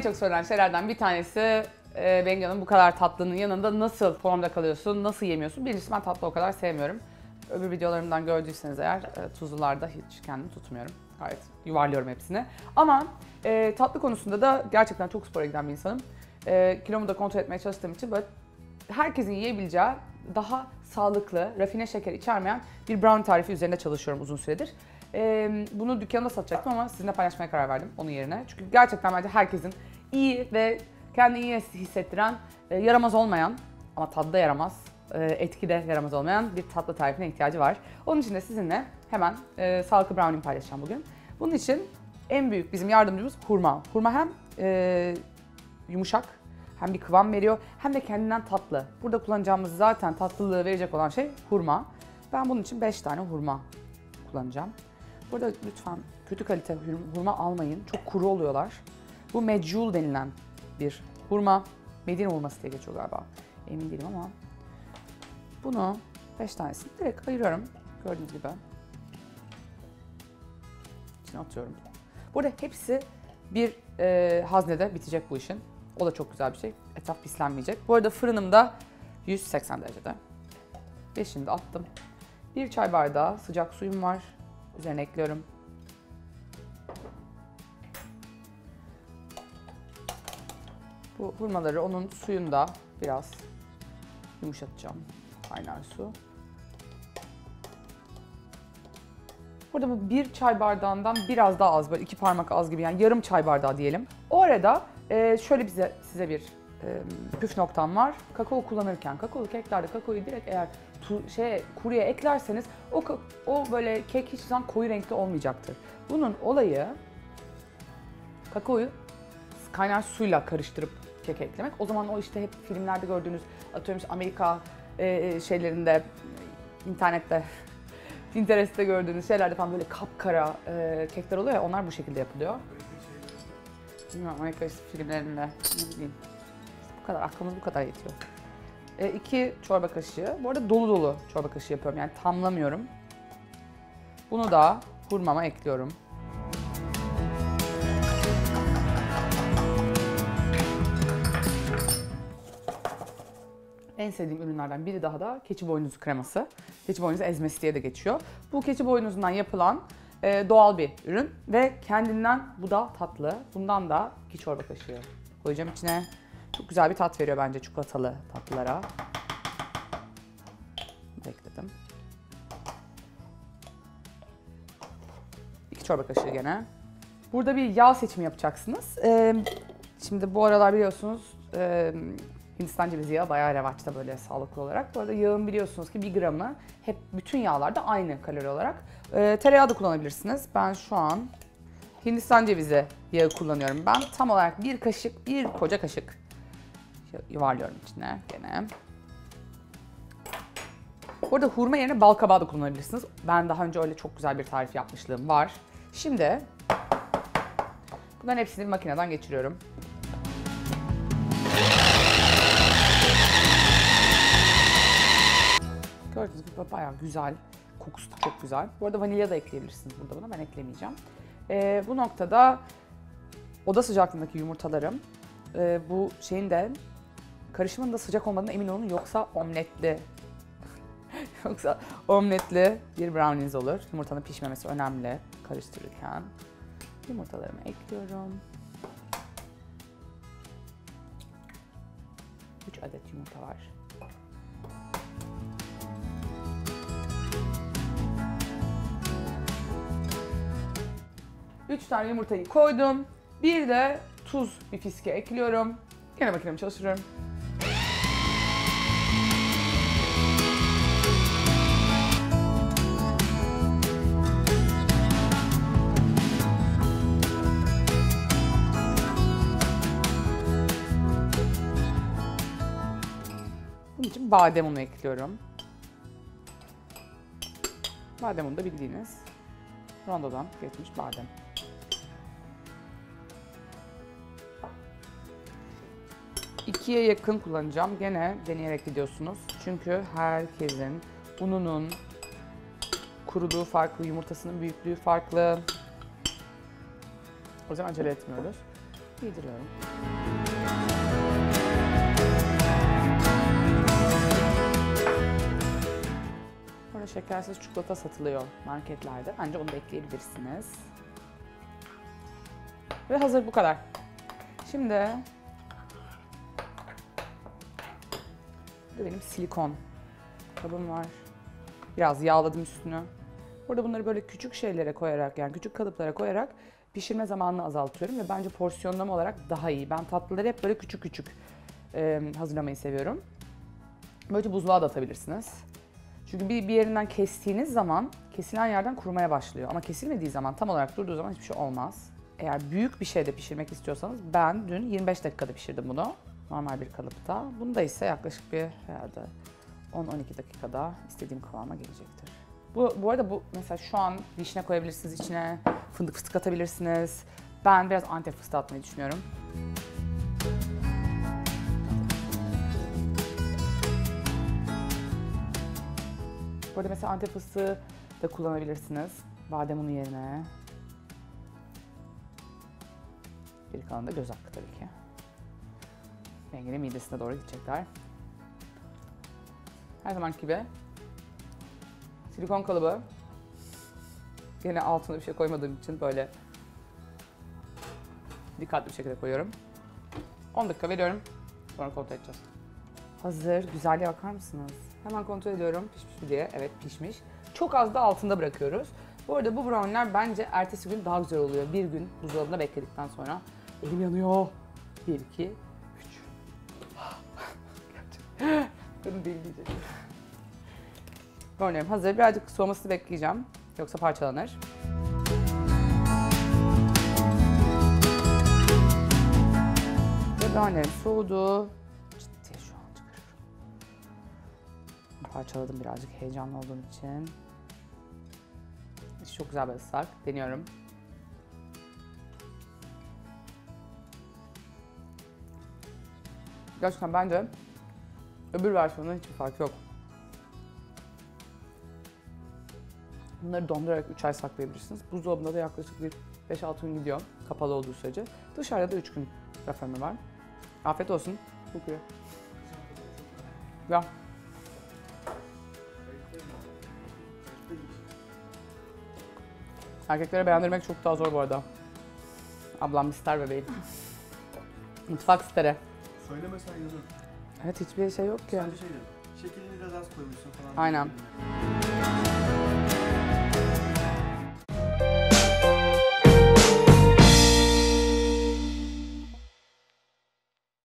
çok sorulan şeylerden bir tanesi Bengi Hanım, bu kadar tatlının yanında nasıl formda kalıyorsun, nasıl yemiyorsun? Birincisi, ben tatlı o kadar sevmiyorum. Öbür videolarımdan gördüyseniz eğer tuzlularda hiç kendimi tutmuyorum. Gayet yuvarlıyorum hepsini. Ama tatlı konusunda da gerçekten çok spora giden bir insanım. Kilomu da kontrol etmeye çalıştığım için böyle herkesin yiyebileceği daha sağlıklı, rafine şeker içermeyen bir brownie tarifi üzerinde çalışıyorum uzun süredir. Bunu dükkanda satacaktım ama sizinle paylaşmaya karar verdim onun yerine. Çünkü gerçekten bence herkesin iyi ve kendini iyi hissettiren, yaramaz olmayan ama tadda yaramaz, etkide yaramaz olmayan bir tatlı tarifine ihtiyacı var. Onun için de sizinle hemen sağlıklı brownie paylaşacağım bugün. Bunun için en büyük bizim yardımcımız hurma. Hurma hem yumuşak, hem bir kıvam veriyor, hem de kendinden tatlı. Burada kullanacağımız zaten tatlılığı verecek olan şey hurma. Ben bunun için 5 tane hurma kullanacağım. Burada lütfen kötü kalite hurma almayın. Çok kuru oluyorlar. Bu medjool denilen bir hurma. Medine hurması diye geçiyor galiba. Emin değilim ama. Bunu 5 tanesini direkt ayırıyorum. Gördüğünüz gibi. İçine atıyorum. Burada hepsi bir haznede bitecek bu işin. O da çok güzel bir şey. Etraf pislenmeyecek. Bu arada fırınımda 180 derecede. 5'ini de attım. 1 çay bardağı sıcak suyum var. Üzerine ekliyorum. Bu hurmaları onun suyunda biraz yumuşatacağım. Kaynar su. Burada bu 1 çay bardağından biraz daha az, böyle 2 parmak az gibi, yani yarım çay bardağı diyelim. O arada şöyle size bir püf noktam var. Kakao kullanırken, kakaolu keklerde kakaoyu direkt eğer kuruya eklerseniz o böyle kek hiçbir zaman koyu renkli olmayacaktır. Bunun olayı kakaoyu kaynar suyla karıştırıp keke eklemek. O zaman o işte hep filmlerde gördüğünüz, atıyorum işte Amerika şeylerinde, internette, Pinterest'te gördüğünüz şeylerde falan böyle kapkara kekler oluyor ya, onlar bu şekilde yapılıyor. Bilmiyorum, Amerika filmlerinde, ne bileyim. Bu kadar, aklımız bu kadar yetiyor. 2 çorba kaşığı, bu arada dolu dolu çorba kaşığı yapıyorum, yani tamlamıyorum. Bunu da hurmama ekliyorum. En sevdiğim ürünlerden biri daha da keçi boynuzu kreması. Keçi boynuzu ezmesi diye de geçiyor. Bu keçi boynuzundan yapılan doğal bir ürün ve kendinden bu da tatlı. Bundan da 2 çorba kaşığı koyacağım içine. Çok güzel bir tat veriyor bence çikolatalı tatlılara. Bekledim. 2 çorba kaşığı gene. Burada bir yağ seçimi yapacaksınız. Şimdi bu aralar biliyorsunuz Hindistan cevizi yağı bayağı revaçta böyle sağlıklı olarak. Bu arada yağın biliyorsunuz ki 1 gramı hep bütün yağlarda aynı kalori olarak. Tereyağı da kullanabilirsiniz. Ben şu an Hindistan cevizi yağı kullanıyorum. Ben tam olarak 1 kaşık, 1 koca kaşık yuvarlıyorum içine gene. Burada hurma yerine bal kabağı da kullanabilirsiniz. Ben daha önce öyle çok güzel bir tarif yapmışlığım var. Şimdi bunların hepsini makineden geçiriyorum. Gördüğünüz gibi bayağı güzel. Kokusu da çok güzel. Bu arada vanilya da ekleyebilirsiniz burada buna. Ben eklemeyeceğim. Bu noktada oda sıcaklığındaki yumurtalarım. Bu şeyin de, karışımın da sıcak olmadığına emin olun, yoksa omletli bir brownies olur. Yumurtanın pişmemesi önemli karıştırırken. Yumurtalarımı ekliyorum. 3 adet yumurta var. Üç tane yumurtayı koydum. Bir de tuz, bir fiske ekliyorum. Gene makinemi çalıştırıyorum. Bunun için badem unu ekliyorum. Badem unu da bildiğiniz rondodan geçmiş badem. İkiye yakın kullanacağım. Gene deneyerek gidiyorsunuz. Çünkü herkesin ununun kuruduğu farklı, yumurtasının büyüklüğü farklı. O yüzden acele etmiyoruz. Giydiriyorum. Burada şekersiz çikolata satılıyor marketlerde. Bence onu da ekleyebilirsiniz. Ve hazır bu kadar. Şimdi burada benim silikon kabım var. Biraz yağladım üstünü. Burada bunları böyle küçük şeylere koyarak, yani küçük kalıplara koyarak pişirme zamanını azaltıyorum ve bence porsiyonlama olarak daha iyi. Ben tatlıları hep böyle küçük küçük hazırlamayı seviyorum. Böylece buzluğa da atabilirsiniz. Çünkü bir yerinden kestiğiniz zaman kesilen yerden kurumaya başlıyor. Ama kesilmediği zaman, tam olarak durduğu zaman hiçbir şey olmaz. Eğer büyük bir şeyde pişirmek istiyorsanız, ben dün 25 dakikada pişirdim bunu. Normal bir kalıpta. Bunu da ise yaklaşık bir herhalde 10-12 dakikada istediğim kıvama gelecektir. Bu arada mesela şu an vişne koyabilirsiniz içine, fıstık atabilirsiniz. Ben biraz Antep fıstığı atmayı düşünüyorum. Bu arada mesela Antep fıstığı da kullanabilirsiniz. Badem unu yerine. Geri kalan da göz hakkı tabii ki. Renginin midesine doğru gidecekler. Her zamanki gibi silikon kalıbı. Yine altına bir şey koymadığım için böyle dikkatli bir şekilde koyuyorum. 10 dakika veriyorum. Sonra kontrol edeceğiz. Hazır. Güzelliğe bakar mısınız? Hemen kontrol ediyorum. Pişmiş mi diye. Evet, pişmiş. Çok az da altında bırakıyoruz. Bu arada bu brownie'ler bence ertesi gün daha güzel oluyor. Bir gün buzdolabında bekledikten sonra. Elim yanıyor. 1, 2, 3. Gerçekten. Kadın değil diyecek. Brownie'lerim hazır. Birazcık soğumasını bekleyeceğim. Yoksa parçalanır. Ve brownie'lerim soğudu. Ciddi şu an çıkarıyorum. Parçaladım birazcık heyecanlı olduğum için. Çok güzel bir ıslak. Deniyorum. Gerçekten bence öbür versiyonunda hiçbir fark yok. Bunları dondurarak 3 ay saklayabilirsiniz. Buzdolabında da yaklaşık bir 5-6 gün gidiyor. Kapalı olduğu sürece. Dışarıda da 3 gün raf ömrü var. Afiyet olsun. Kokuyor. Güzel. Erkeklere beğendirmek çok daha zor bu arada. Ablam ister bebeğim. Mutfak istere. Söylemesen yazın. Evet, hiçbir şey yok ki. Sadece şey dedim. Şekerini biraz az koymuşsun falan. Aynen.